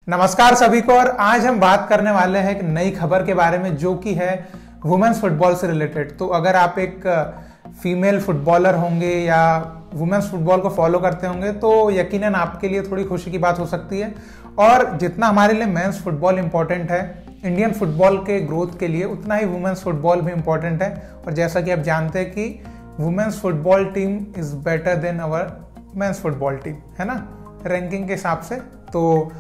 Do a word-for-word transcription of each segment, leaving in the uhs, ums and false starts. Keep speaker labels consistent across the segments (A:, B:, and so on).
A: नमस्कार सभी को। और आज हम बात करने वाले हैं एक नई खबर के बारे में जो कि है वुमेन्स फुटबॉल से रिलेटेड। तो अगर आप एक फीमेल फुटबॉलर होंगे या वुमेन्स फुटबॉल को फॉलो करते होंगे तो यकीनन आपके लिए थोड़ी खुशी की बात हो सकती है। और जितना हमारे लिए मेंस फुटबॉल इंपॉर्टेंट है इंडियन फुटबॉल के ग्रोथ के लिए, उतना ही वुमेन्स फुटबॉल भी इंपॉर्टेंट है। और जैसा कि आप जानते हैं कि women's football team is better than our men's football team, है ना, रैंकिंग के हिसाब से। तो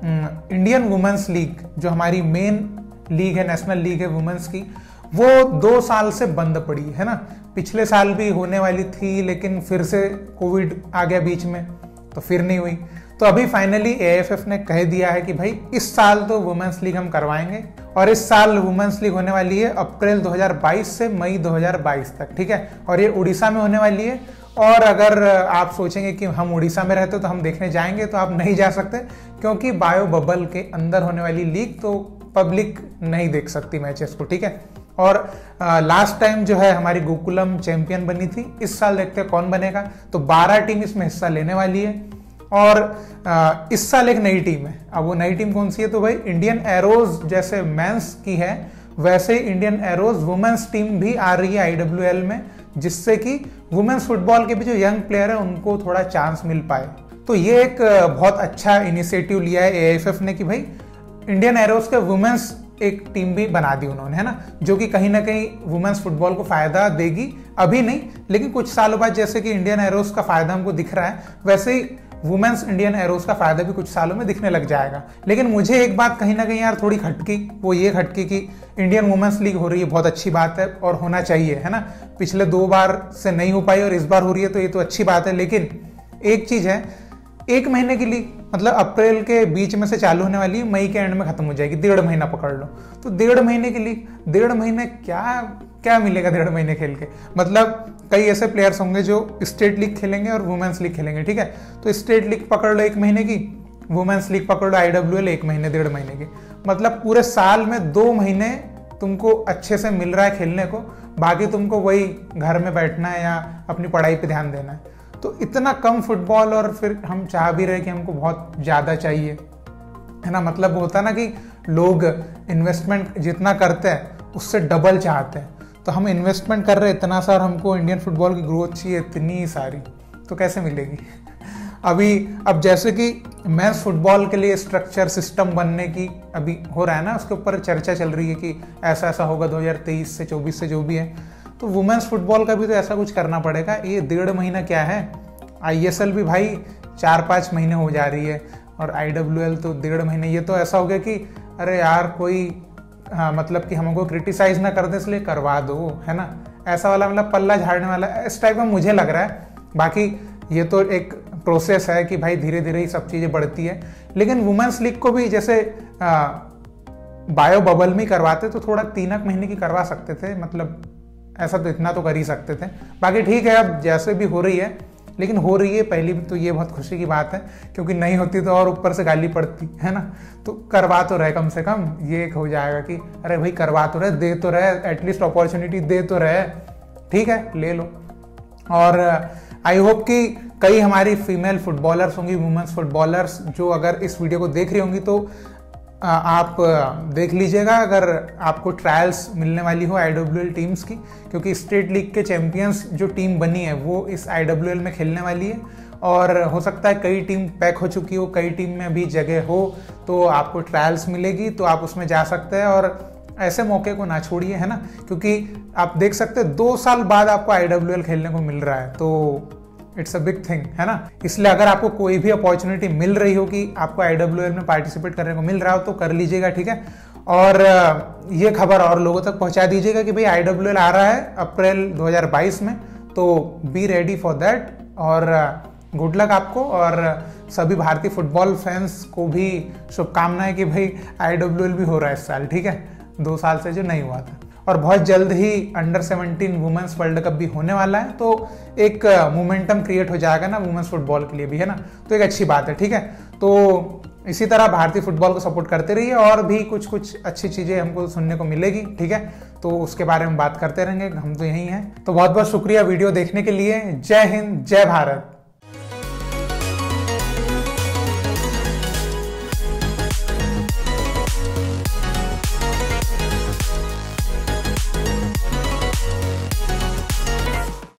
A: इंडियन वुमेन्स लीग जो हमारी मेन लीग है, नेशनल लीग है वुमेन्स की, वो दो साल से बंद पड़ी है ना। पिछले साल भी होने वाली थी लेकिन फिर से कोविड आ गया बीच में तो फिर नहीं हुई। तो अभी फाइनली ए एफ एफ ने कह दिया है कि भाई इस साल तो वुमेन्स लीग हम करवाएंगे। और इस साल वुमेन्स लीग होने वाली है अप्रैल दो हज़ार बाईस से मई दो हज़ार बाईस तक, ठीक है। और ये उड़ीसा में होने वाली है। और अगर आप सोचेंगे कि हम उड़ीसा में रहते तो हम देखने जाएंगे, तो आप नहीं जा सकते क्योंकि बायो बबल के अंदर होने वाली लीग तो पब्लिक नहीं देख सकती मैचेस को, ठीक है। और लास्ट टाइम जो है हमारी गोकुलम चैंपियन बनी थी, इस साल देखते हैं कौन बनेगा। तो बारह टीम इसमें हिस्सा लेने वाली है। और आ, इस साल एक नई टीम है। अब वो नई टीम कौन सी है? तो भाई इंडियन एरोज जैसे मेंस की है वैसे ही इंडियन एरोज वुमेन्स टीम भी आ रही है आई डब्ल्यू एल में, जिससे कि वुमेन्स फुटबॉल के भी जो यंग प्लेयर है उनको थोड़ा चांस मिल पाए। तो ये एक बहुत अच्छा इनिशिएटिव लिया है ए एफ एफ ने कि भाई इंडियन एरोज के वुमेन्स एक टीम भी बना दी उन्होंने, है ना, जो कि कहीं ना कहीं वुमेन्स फुटबॉल को फायदा देगी। अभी नहीं लेकिन कुछ सालों बाद, जैसे कि इंडियन एरोज का फायदा हमको दिख रहा है वैसे ही वुमेन्स इंडियन एरोज का फायदा भी कुछ सालों में दिखने लग जाएगा। लेकिन मुझे एक बात कहीं ना कहीं यार थोड़ी खटकी, वो ये खटकी कि इंडियन वुमेन्स लीग हो रही है, बहुत अच्छी बात है और होना चाहिए, है ना। पिछले दो बार से नहीं हो पाई और इस बार हो रही है तो ये तो अच्छी बात है। लेकिन एक चीज है, एक महीने की लीग, मतलब अप्रैल के बीच में से चालू होने वाली, मई के एंड में खत्म हो जाएगी, डेढ़ महीना पकड़ लो। तो डेढ़ महीने की लीग, डेढ़ महीने क्या क्या मिलेगा डेढ़ महीने खेल के? मतलब कई ऐसे प्लेयर्स होंगे जो स्टेट लीग खेलेंगे और वुमेन्स लीग खेलेंगे, ठीक है। तो स्टेट लीग पकड़ लो एक महीने की, वुमेन्स लीग पकड़ लो आई डब्ल्यू एल एक महीने डेढ़ महीने की, मतलब पूरे साल में दो महीने तुमको अच्छे से मिल रहा है खेलने को, बाकी तुमको वही घर में बैठना है या अपनी पढ़ाई पे ध्यान देना है। तो इतना कम फुटबॉल, और फिर हम चाह भी रहे कि हमको बहुत ज़्यादा चाहिए, है ना। मतलब होता है ना कि लोग इन्वेस्टमेंट जितना करते हैं उससे डबल चाहते हैं। तो हम इन्वेस्टमेंट कर रहे हैं इतना सा और हमको इंडियन फुटबॉल की ग्रोथ चाहिए इतनी सारी, तो कैसे मिलेगी? अभी अब जैसे कि मेंस फुटबॉल के लिए स्ट्रक्चर सिस्टम बनने की अभी हो रहा है ना, उसके ऊपर चर्चा चल रही है कि ऐसा ऐसा होगा दो हज़ार तेईस से चौबीस से जो भी है। तो वुमेन्स फुटबॉल का भी तो ऐसा कुछ करना पड़ेगा। ये डेढ़ महीना क्या है, आई एस एल भी भाई चार पाँच महीने हो जा रही है और आई डब्ल्यू एल तो डेढ़ महीने। ये तो ऐसा हो गया कि अरे यार कोई, हाँ मतलब कि हमको क्रिटिसाइज ना कर दे इसलिए करवा दो, है ना, ऐसा वाला, मतलब पल्ला झाड़ने वाला इस टाइप का मुझे लग रहा है। बाकी ये तो एक प्रोसेस है कि भाई धीरे धीरे ही सब चीज़ें बढ़ती है। लेकिन वुमेन्स लीग को भी जैसे आ, बायो बबल में करवाते तो थोड़ा तीन एक महीने की करवा सकते थे, मतलब ऐसा तो इतना तो कर ही सकते थे। बाकी ठीक है, अब जैसे भी हो रही है, लेकिन हो रही है पहली भी, तो ये बहुत खुशी की बात है, क्योंकि नहीं होती तो और ऊपर से गाली पड़ती, है ना। तो करवा तो रहे, कम से कम ये एक हो जाएगा कि अरे भाई करवा तो रहे, दे तो रहे, एटलीस्ट अपॉर्चुनिटी दे तो रहे, ठीक है, ले लो। और आई होप कि कई हमारी फीमेल फुटबॉलर्स होंगी, वुमेन्स फुटबॉलर्स, जो अगर इस वीडियो को देख रही होंगी तो आप देख लीजिएगा अगर आपको ट्रायल्स मिलने वाली हो आई डब्ल्यू एल टीम्स की, क्योंकि स्टेट लीग के चैंपियंस जो टीम बनी है वो इस आई डब्ल्यू एल में खेलने वाली है। और हो सकता है कई टीम पैक हो चुकी हो, कई टीम में अभी जगह हो, तो आपको ट्रायल्स मिलेगी, तो आप उसमें जा सकते हैं। और ऐसे मौके को ना छोड़िए, है ना, क्योंकि आप देख सकते हैं दो साल बाद आपको आई डब्ल्यू एल खेलने को मिल रहा है, तो इट्स अ बिग थिंग, है ना। इसलिए अगर आपको कोई भी अपॉर्चुनिटी मिल रही हो कि आपको आई डब्ल्यू एल में पार्टिसिपेट करने को मिल रहा हो तो कर लीजिएगा, ठीक है। और ये खबर और लोगों तक पहुंचा दीजिएगा कि भाई आई डब्ल्यू एल आ रहा है अप्रैल दो हज़ार बाईस में, तो बी रेडी फॉर दैट। और गुड लक आपको और सभी भारतीय फुटबॉल फैंस को भी शुभकामनाएं कि भाई आई डब्ल्यू एल भी हो रहा है इस साल, ठीक है, दो साल से जो नहीं हुआ था। और बहुत जल्द ही under seventeen women's world cup भी होने वाला है, तो एक मोमेंटम क्रिएट हो जाएगा ना वुमेन्स फुटबॉल के लिए भी, है ना, तो एक अच्छी बात है, ठीक है। तो इसी तरह भारतीय फुटबॉल को सपोर्ट करते रहिए और भी कुछ कुछ अच्छी चीज़ें हमको सुनने को मिलेगी, ठीक है, तो उसके बारे में बात करते रहेंगे, हम तो यहीं हैं। तो बहुत बहुत शुक्रिया वीडियो देखने के लिए। जय हिंद, जय भारत।